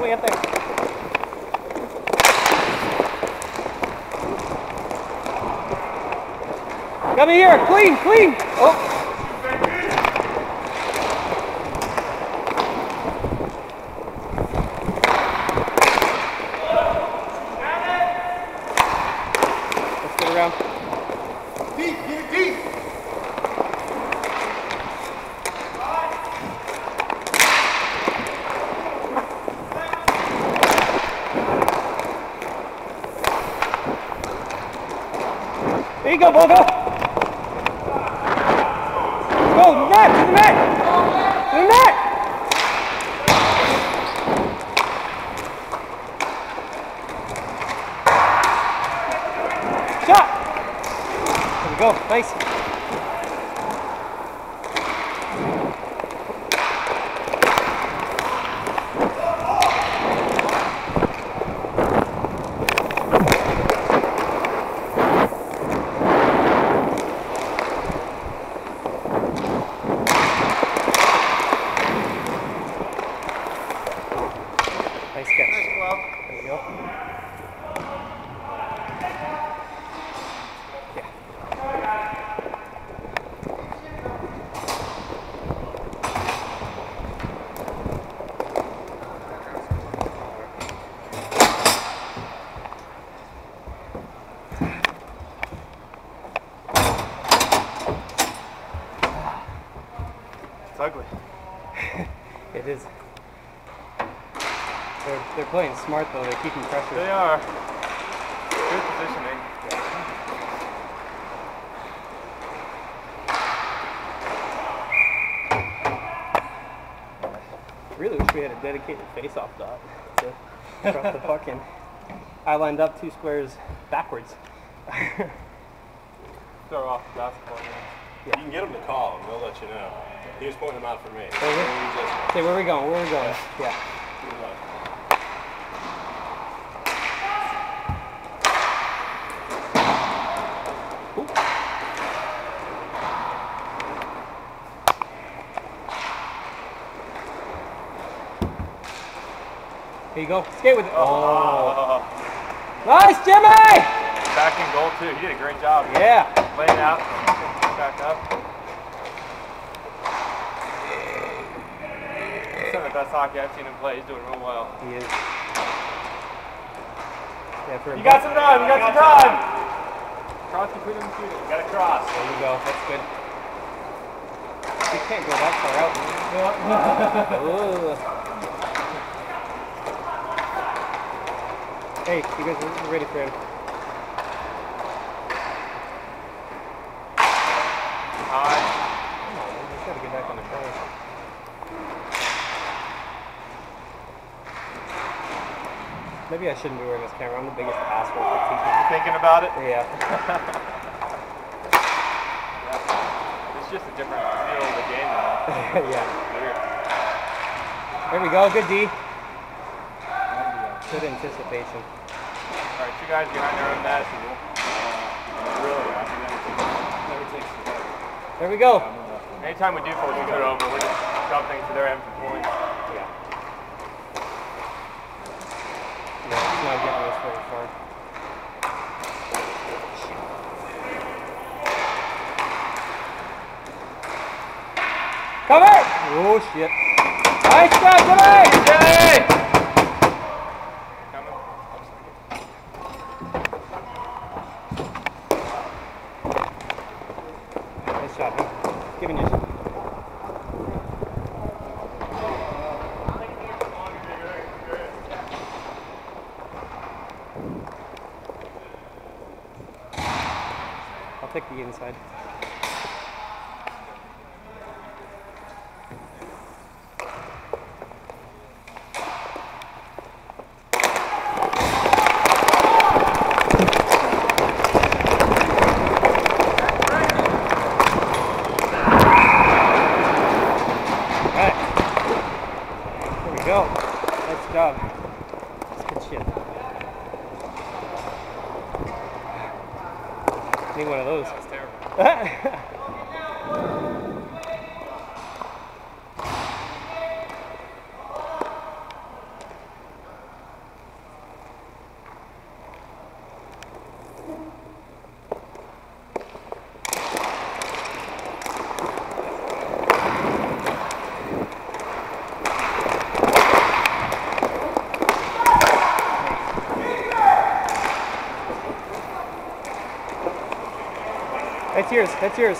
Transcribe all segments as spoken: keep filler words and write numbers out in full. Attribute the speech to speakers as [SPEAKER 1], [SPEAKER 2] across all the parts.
[SPEAKER 1] way up there. Come here, clean, clean. Oh. Let's get around.
[SPEAKER 2] Deep, get it deep.
[SPEAKER 1] There you go, Bogo. Go, net, to the net! To the net! Shot! There we go, nice. Nice catch.
[SPEAKER 2] Nice glove.
[SPEAKER 1] There we go. Yeah.
[SPEAKER 2] It's ugly.
[SPEAKER 1] It is. They're, they're playing smart though, they're keeping pressure.
[SPEAKER 2] They are. Good positioning.
[SPEAKER 1] Really wish we had a dedicated face-off dot to drop the puck in. I lined up two squares backwards.
[SPEAKER 2] Throw off the basketball. Man.
[SPEAKER 3] You can get him to call him, they'll let you know. He was pointing them out for me.
[SPEAKER 1] Okay, okay, where are we going? Where are we going? Yeah. Ooh. Here you go. Skate with it.
[SPEAKER 2] Oh.
[SPEAKER 1] Nice, Jimmy!
[SPEAKER 2] Back in goal too. He did a great job.
[SPEAKER 1] Yeah.
[SPEAKER 2] Laying out, back up. Some of the best hockey I've seen him play. He's doing real well.
[SPEAKER 1] He is. Yeah, for
[SPEAKER 2] You got some drive. You got some drive. Cross between them two.
[SPEAKER 3] You got to cross.
[SPEAKER 1] There you go. That's good. You can't go that far out. Hey, you guys are ready for him.
[SPEAKER 2] High.
[SPEAKER 1] Come on, man. Just gotta get back on the corner. Maybe I shouldn't be wearing this camera. I'm the biggest asshole for teaching.
[SPEAKER 2] You thinking about it?
[SPEAKER 1] Yeah.
[SPEAKER 2] It's just a different feel of the game now.
[SPEAKER 1] Yeah.
[SPEAKER 2] Weird.
[SPEAKER 1] There we go. Good D. Good anticipation.
[SPEAKER 2] All right, two guys behind their own net. Really, I mean, never takes it.
[SPEAKER 1] There we go.
[SPEAKER 2] Anytime we do force each other over, we're just jumping to their end for points.
[SPEAKER 1] Yeah. Yeah, it's not getting us very far. Cover! Oh shit. Nice job, Jimmy!
[SPEAKER 2] Yay!
[SPEAKER 1] Nice shot, man. Giving you some. I'll take the inside. Go. Nice job. That's good shit. Need one of those.
[SPEAKER 2] That was terrible.
[SPEAKER 1] yours. That's yours.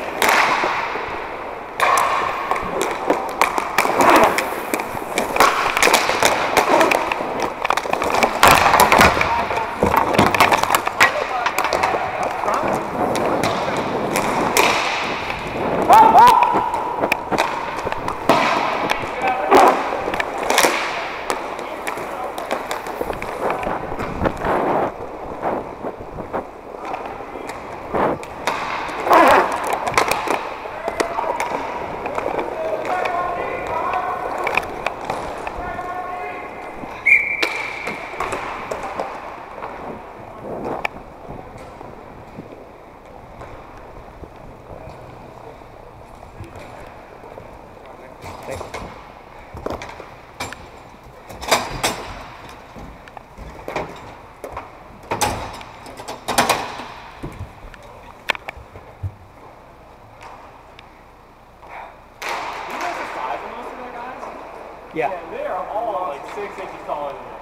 [SPEAKER 1] Yeah.
[SPEAKER 2] Yeah, they are all like six inches taller than me.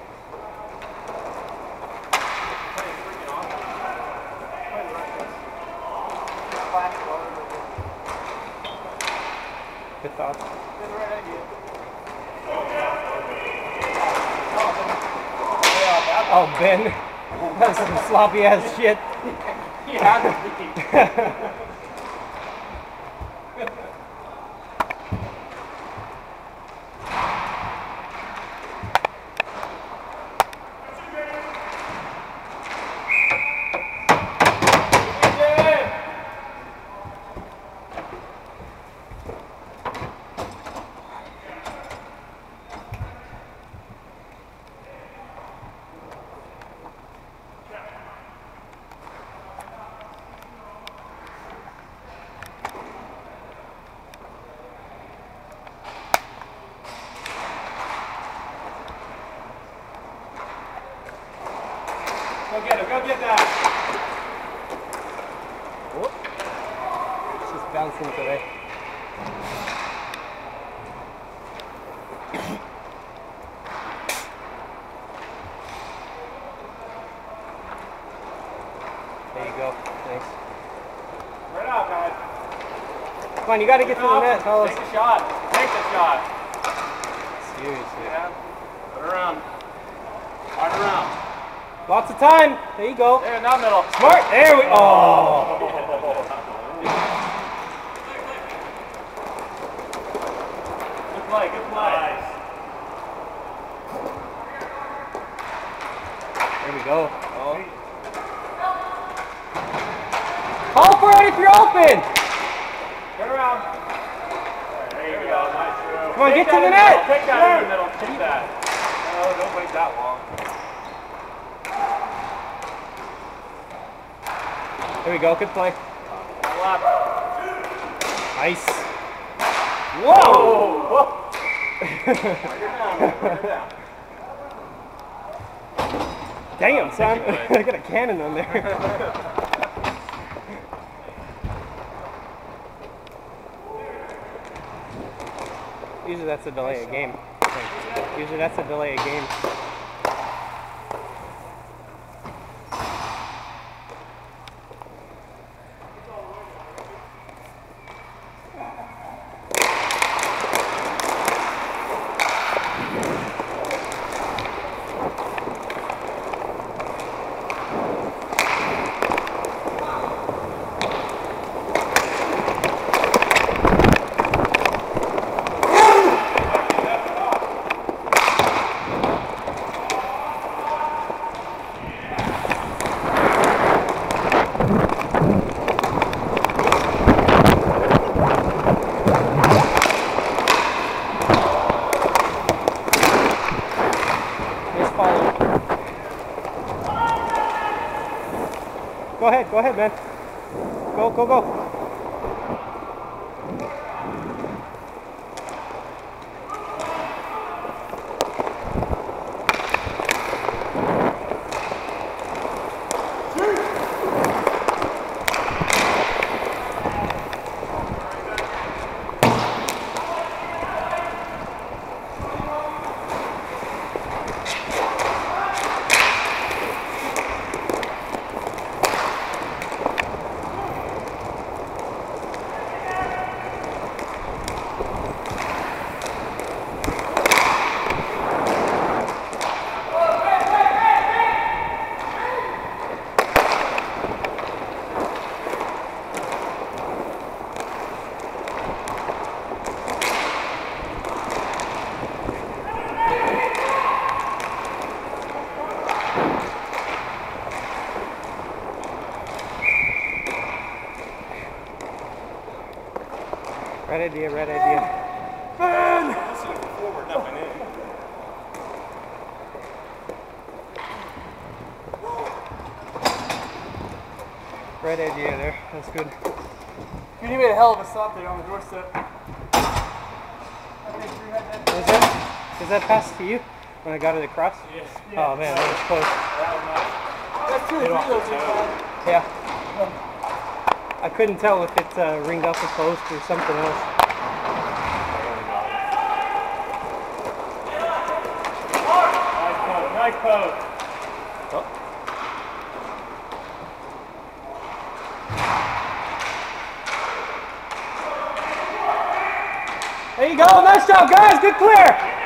[SPEAKER 2] Pretty freaking awesome. Pretty reckless.
[SPEAKER 1] Good thoughts.
[SPEAKER 2] That's the right idea.
[SPEAKER 1] Oh, Ben. That's some sloppy ass shit.
[SPEAKER 2] He has to be. Go get him, go get that!
[SPEAKER 1] Whoop. It's just bouncing today. There you go. Thanks.
[SPEAKER 2] Right out, guys.
[SPEAKER 1] Come on, you gotta get to the net, fellas.
[SPEAKER 2] Take the shot. Take the shot.
[SPEAKER 1] Seriously.
[SPEAKER 2] Yeah. Put it around. Hard around.
[SPEAKER 1] Lots of time. There you go.
[SPEAKER 2] There, in that middle.
[SPEAKER 1] Smart. There we go. Oh.
[SPEAKER 2] Good play, good play. Nice.
[SPEAKER 1] There we go. Oh. Call for it if you're open.
[SPEAKER 2] Turn around. There you go. Nice throw.
[SPEAKER 1] Come on,
[SPEAKER 2] Take
[SPEAKER 1] get to
[SPEAKER 2] that
[SPEAKER 1] the
[SPEAKER 2] in
[SPEAKER 1] net.
[SPEAKER 2] middle. Take that in the middle. Take that. No, don't wait that long.
[SPEAKER 1] There we go. Good play.
[SPEAKER 2] Lap.
[SPEAKER 1] Nice. Whoa.
[SPEAKER 2] Whoa. You're down. You're down.
[SPEAKER 1] Damn, son. I got a cannon on there. Usually that's a delay of game. Usually that's a delay of game. Go ahead, go ahead, man. Go, go, go. Right idea, right idea.
[SPEAKER 3] Man! I've seen it before, we're nothing in.
[SPEAKER 1] Right idea there. That's good.
[SPEAKER 2] You made a hell of a stop there on the doorstep.
[SPEAKER 1] Was that, is that pass to you when I got it across?
[SPEAKER 2] Yes.
[SPEAKER 1] Oh man, that was close.
[SPEAKER 2] That was nice. That's two or three of those things, man.
[SPEAKER 1] Yeah. I couldn't tell if it uh, ringed off the post or something else.
[SPEAKER 2] Nice poke, nice poke.
[SPEAKER 1] Oh. There you go. Nice job, guys. Good clear.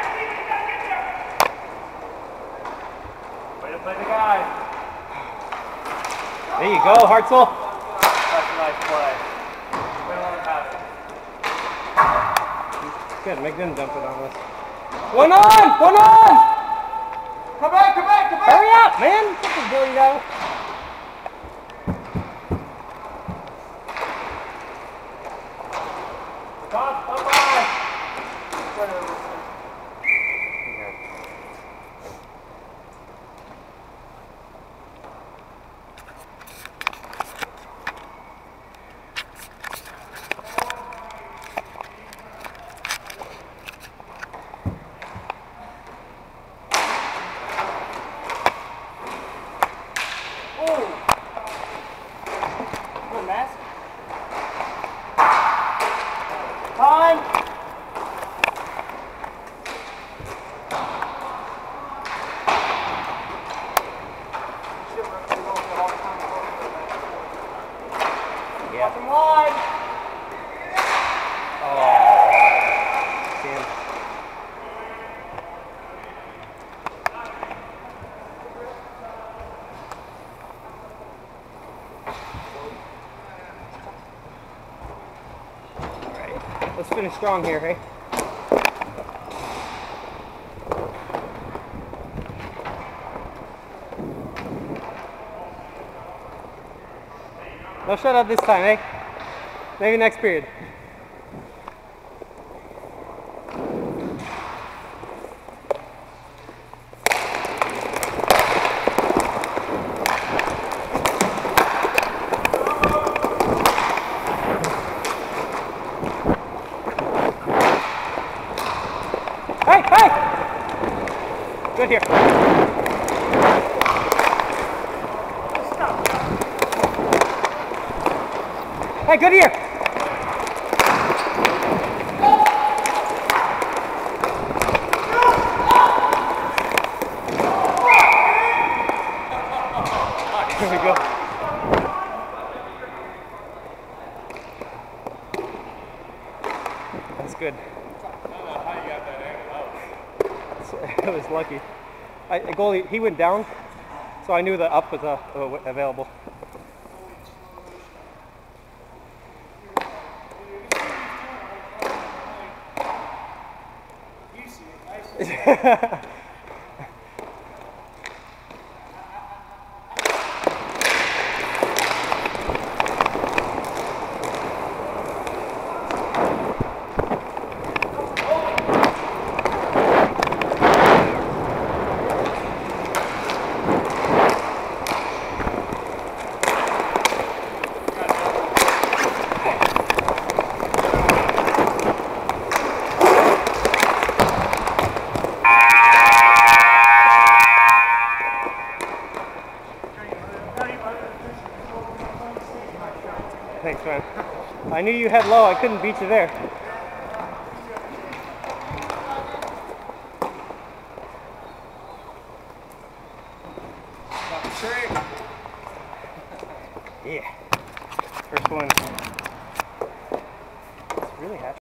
[SPEAKER 2] Way to play the guy.
[SPEAKER 1] There you go, Hartzell.
[SPEAKER 2] That's a nice play. Way to let him have it.
[SPEAKER 1] Good. Make them dump it on us. One on. One on.
[SPEAKER 2] Come back, come back, come back.
[SPEAKER 1] Hurry up, man. Fucking Billy out.
[SPEAKER 2] Stop, stop by. Time!
[SPEAKER 1] Yeah.
[SPEAKER 2] Fucking wide!
[SPEAKER 1] Oh. Damn. Let's finish strong here, hey? No shutout this time, eh? Maybe next period. Hey, hey! Good here. Hey, good here. Here we go. That's good. It was lucky. I, the goalie, he went down, so I knew the up was uh, available.
[SPEAKER 2] You see it, I see it.
[SPEAKER 1] Thanks, man. I knew you had low. I couldn't beat you there. Yeah. First one.